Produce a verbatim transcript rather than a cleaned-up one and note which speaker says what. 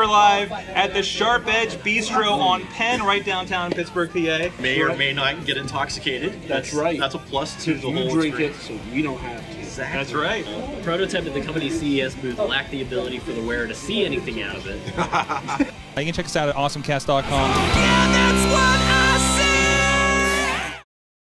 Speaker 1: are live at the Sharp Edge Bistro on Penn, right downtown in Pittsburgh, P A.
Speaker 2: May or may not get intoxicated.
Speaker 3: That's,
Speaker 2: that's
Speaker 3: right.
Speaker 2: That's a plus to the
Speaker 3: you
Speaker 2: whole
Speaker 3: drink
Speaker 2: experience.
Speaker 3: it, so we don't have to.
Speaker 2: Exactly.
Speaker 1: That's right.
Speaker 4: The prototype at the company's C E S booth lacked the ability for the wearer to see anything out of it.
Speaker 5: You can check us out at awesome cast dot com.
Speaker 6: Yeah, that's what